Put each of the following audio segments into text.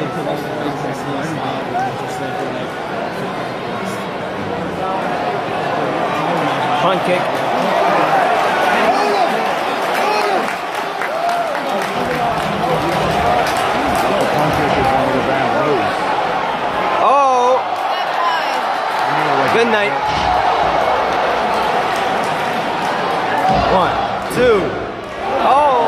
Punt kick. Oh! Good night. 1, 2. Oh!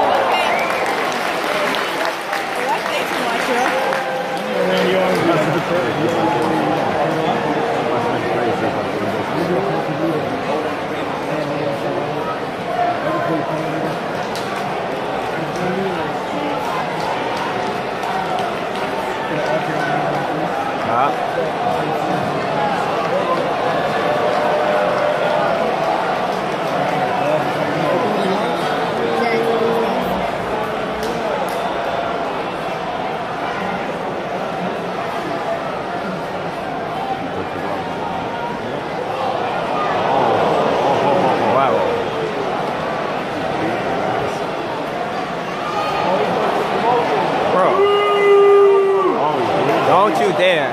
Don't you dare.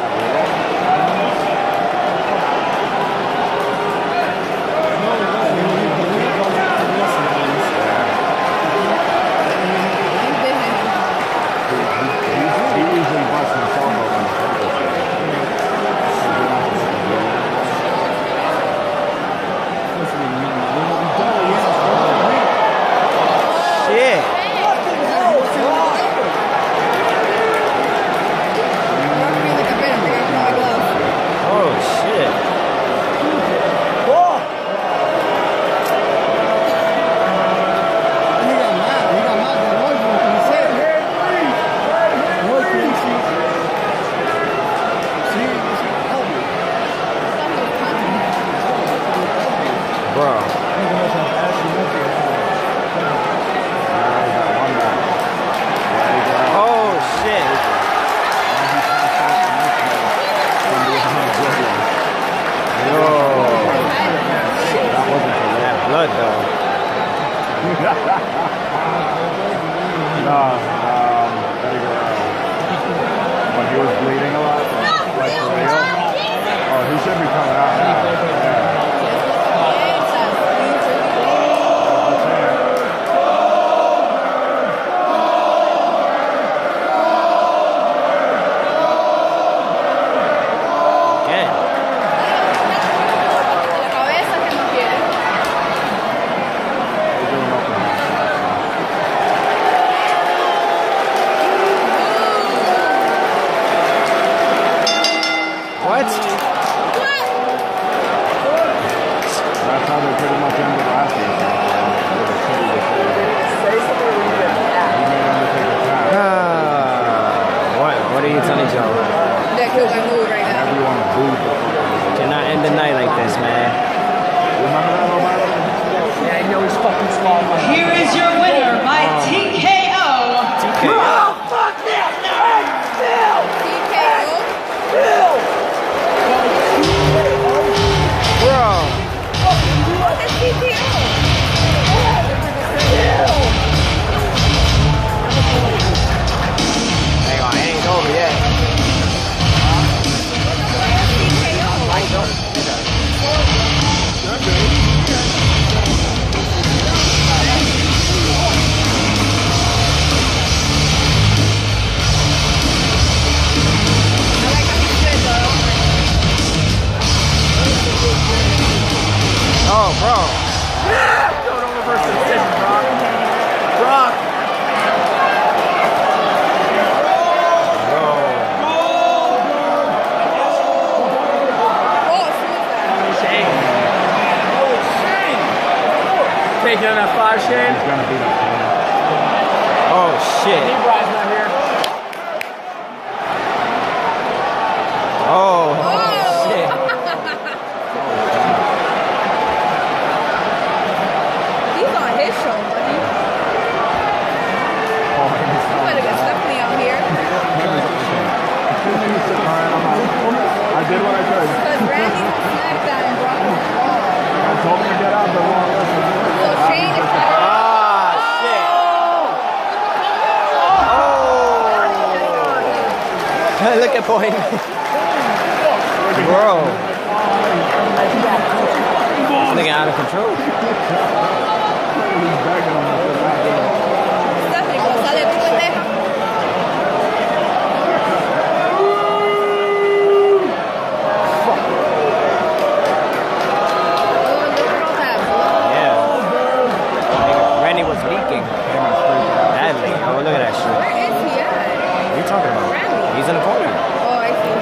When he was bleeding a lot, like for real. Oh, he should be coming out now. Cannot end the night like this, man. Here is your winner by TKO. TKO. Fuck that! Bill! TKO? Bro. What is TKO? Hang on, it ain't over yet. Oh, bro. Don't oververse the decision, Brock. Brock! Shane. Taking on that 5, Shane. He's gonna beat up. Oh, shit. Brian's not here. Oh, shit. He's on his show, buddy. You better get Stephanie out here. I did what I could. Because Randy's on SmackDown and Brock is on Raw. I told him to get out, but won't listen. So Shane is Ah, shit. Oh. Look at Boyd. Bro. Nigga out of control. Stephanie, ¿cómo sale tu pendeja? Yeah. Randy was leaking. Badly. Oh, look at that shit. Where is he at? What are you talking about? Randy. He's in the corner. Oh, I see him.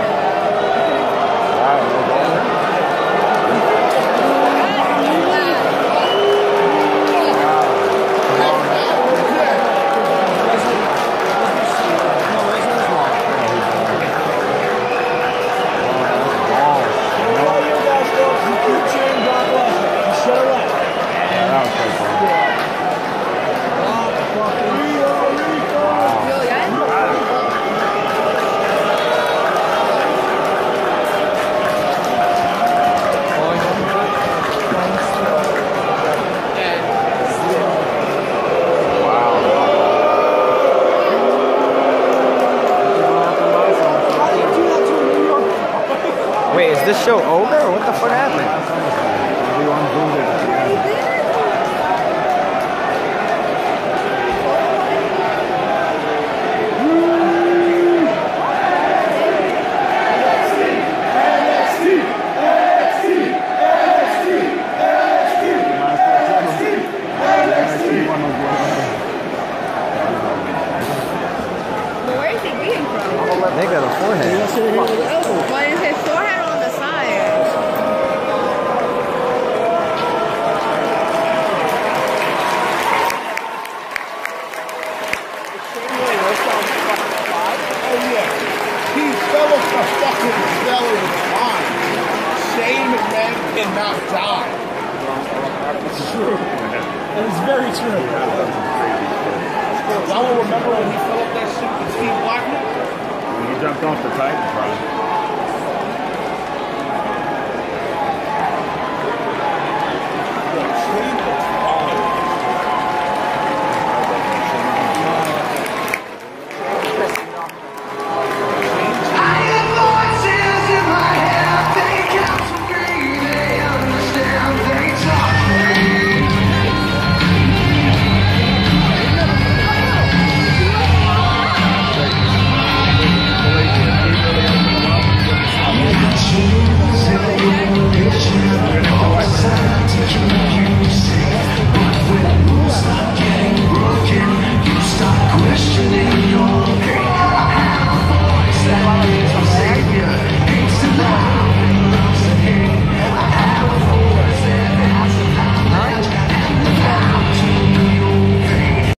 Yo, ya Wait, is this show over or what the fuck happened? But where is he beating from? Nigga, the forehead. But is his forehead on the side? He fell off the fucking stellar line. Shane McMahon cannot die. It's true. That is very true. Y'all will remember when he fell off that shit with Steve Blackman? When he jumped off the Titantron.